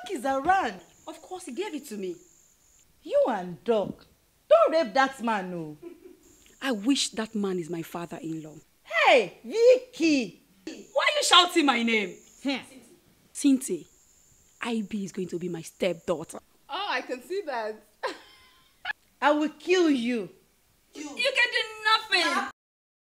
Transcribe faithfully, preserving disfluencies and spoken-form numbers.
keys around. Of course, he gave it to me. You and Doc. Don't rape that man, no. I wish that man is my father-in-law. Hey, Vicky! Why are you shouting my name? Hmm. Cynthia, I B is going to be my stepdaughter. Oh, I can see that. I will kill you. You can do nothing.